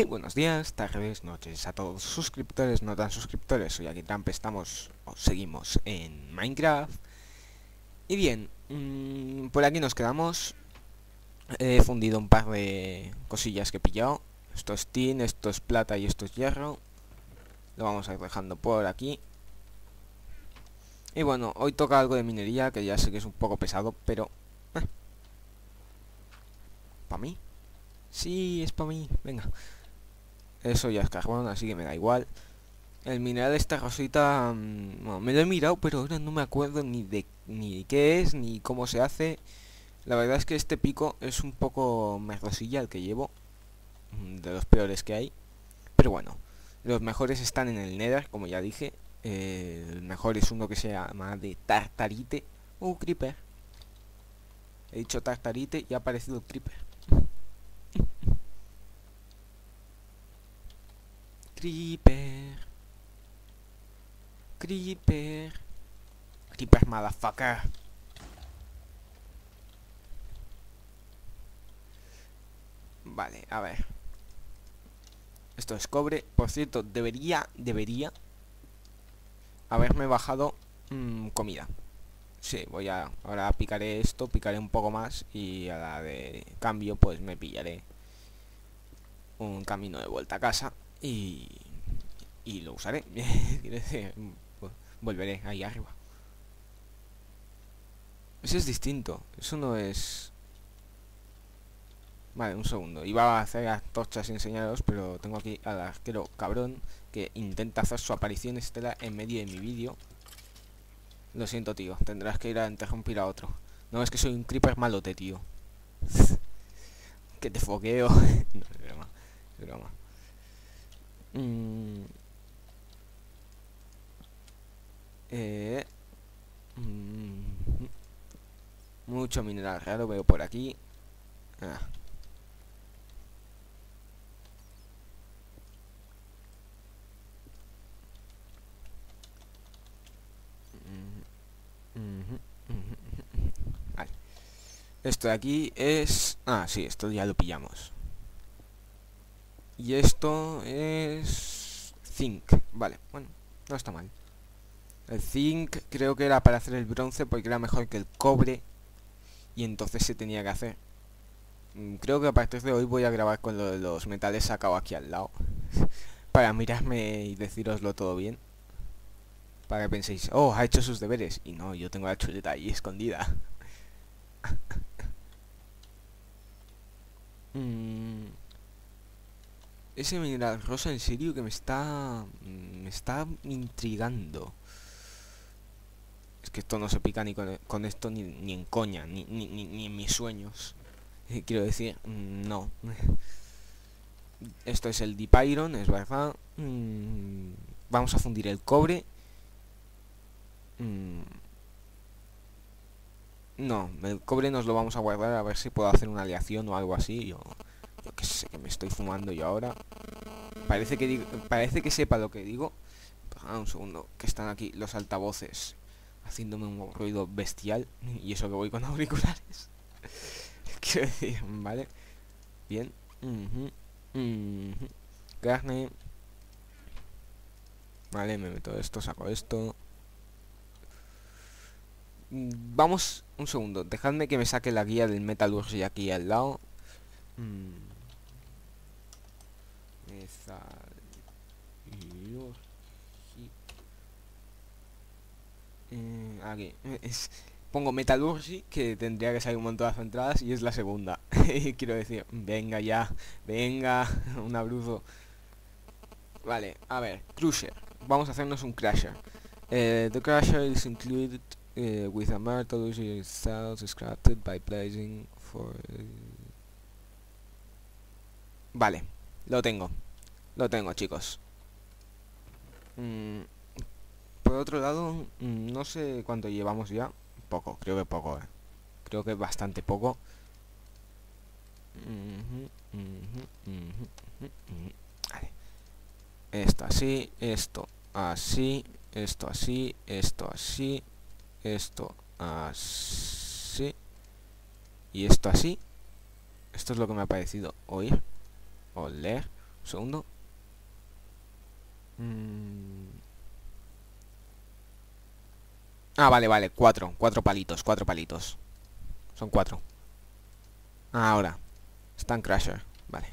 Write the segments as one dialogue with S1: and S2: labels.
S1: Muy buenos días, tardes, noches a todos suscriptores, no tan suscriptores. Soy aquí Tramp, seguimos en Minecraft. Y bien, por aquí nos quedamos. He fundido un par de cosillas que he pillado. Esto es tin, esto es plata y esto es hierro. Lo vamos a ir dejando por aquí. Y bueno, hoy toca algo de minería, que ya sé que es un poco pesado, pero... ¿Para mí? Sí, es para mí, venga. Eso ya es carbón, así que me da igual. El mineral de esta rosita, bueno, me lo he mirado, pero ahora no me acuerdo ni qué es, ni cómo se hace. La verdad es que este pico es un poco merdosilla el que llevo, de los peores que hay. Pero bueno, los mejores están en el Nether, como ya dije. El mejor es uno que se llama de Tartarite. Creeper. He dicho Tartarite y ha aparecido Creeper. Creeper. Creeper. Creeper, motherfucker. Vale, a ver. Esto es cobre. Por cierto, debería haberme bajado comida. Sí, ahora picaré esto, picaré un poco más y a la de cambio pues me pillaré un camino de vuelta a casa y lo usaré. Quiero decir, volveré ahí arriba. Eso es distinto, eso no es... Vale, un segundo. Iba a hacer antorchas y enseñaros, pero tengo aquí al arquero cabrón que intenta hacer su aparición estelar en medio de mi vídeo. Lo siento, tío. Tendrás que ir a interrumpir a otro. No, es que soy un creeper malote, tío. Que te foqueo. No, es broma. Es broma. Mm, eh, mm, mucho mineral raro veo por aquí. Ah. Vale. Esto de aquí es... Ah, sí, esto ya lo pillamos. Y esto es... Zinc. Vale, bueno, no está mal. El zinc creo que era para hacer el bronce porque era mejor que el cobre. Y entonces se tenía que hacer. Creo que a partir de hoy voy a grabar con lo de los metales sacados aquí al lado. Para mirarme y deciroslo todo bien. Para que penséis, oh, ha hecho sus deberes. Y no, yo tengo la chuleta ahí escondida. Ese mineral rosa en serio que me está intrigando. Es que esto no se pica ni con esto ni en coña, ni en mis sueños. Quiero decir, no. Esto es el Deep Iron, es verdad. Vamos a fundir el cobre. No, el cobre nos lo vamos a guardar a ver si puedo hacer una aleación o algo así. Yo qué sé, que me estoy fumando yo ahora. Parece que sepa lo que digo. Un segundo, que están aquí los altavoces haciéndome un ruido bestial. Y eso que voy con auriculares. Quiero decir, vale. Bien. Carne. Vale, me meto esto, saco esto. Vamos, un segundo. Dejadme que me saque la guía del Metallurgy aquí al lado. Aquí. Pongo Metallurgy, que tendría que salir un montón de entradas, y es la segunda. Quiero decir, venga ya, venga, un abruzo. Vale, a ver, Crusher. Vamos a hacernos un Crusher. The Crusher is included with a metallurgy cells scrapped by placing for... Vale, lo tengo. Lo tengo, chicos. Por otro lado, no sé cuánto llevamos ya. Poco, creo que poco, creo que bastante poco. Vale. Esto así, esto así, esto así, esto así, esto así y esto así. Esto es lo que me ha parecido oír o leer. segundo. Ah, vale, cuatro palitos. Son 4. Ahora, Stun Crusher, vale.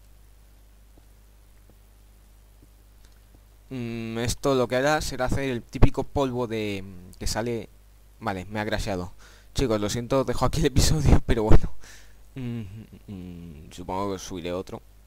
S1: Esto lo que hará será hacer el típico polvo de que sale. Vale, me ha crasheado. Chicos, lo siento, dejo aquí el episodio, pero bueno. Supongo que subiré otro.